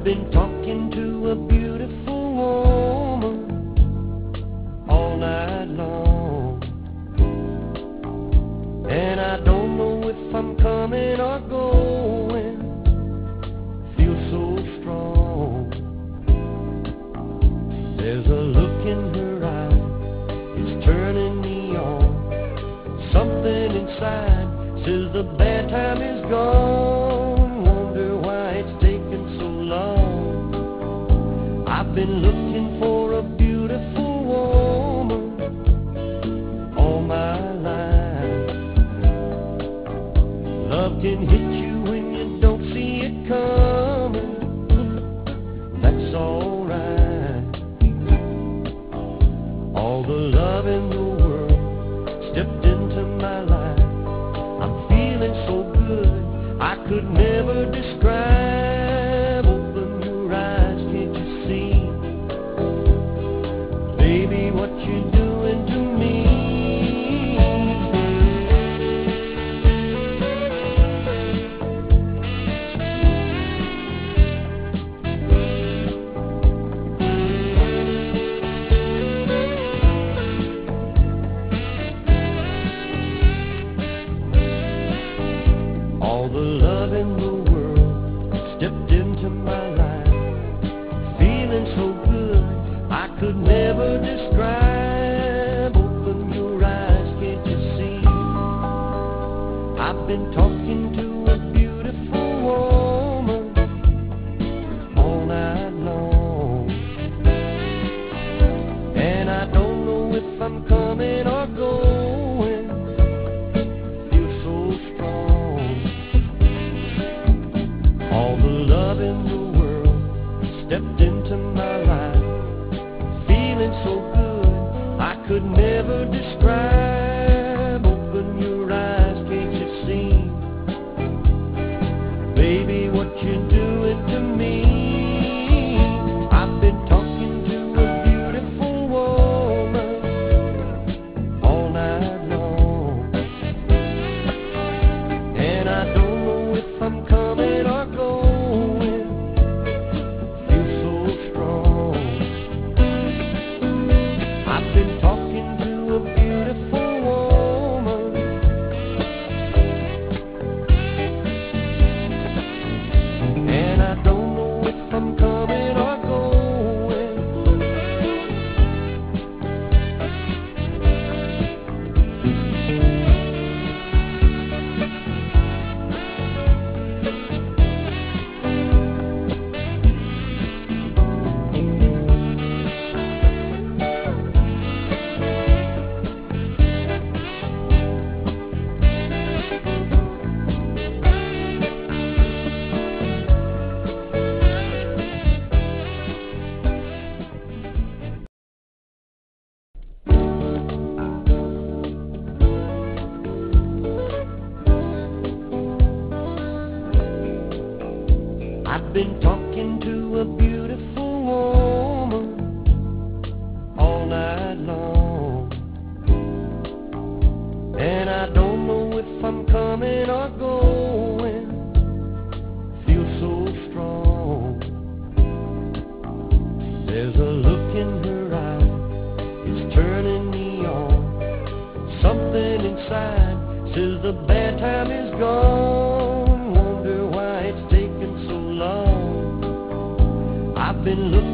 I've been talking to a beautiful woman all night long, and I don't know if I'm coming or going. Feel so strong. There's a look in her eye, it's turning me on. Something inside says the bad time is gone. Wonder why it's taken so long. I've been looking for a beautiful woman all my life. Love can hit you when you don't see it coming. That's alright. All the love in the world stepped into my life. I'm feeling so good, I could never describe. Open your eyes, can't you see? Baby, what you doing to me? All the love in the world stepped into my life. Feeling so good, I could never describe. Open your eyes, can't you see? I've been talking to a beautiful woman all night long, and I don't know if I'm coming or going. Feel so strong. All the love in the world stepped into my life. Feeling so good, I could never describe. Open your eyes, can't you see? Baby, what you doing to me? I've been talking to a beautiful woman all night long, and I don't know if I'm coming or going. Feel so strong. I've been talking to a beautiful woman, and I don't know if I'm coming or going. I've been talking to a beautiful woman all night long, and I don't know if I'm coming or going. Feel so strong. There's a look in her eye, it's turning me on. Something inside says the bad time is gone. Wonder why it's taken so long. I've been looking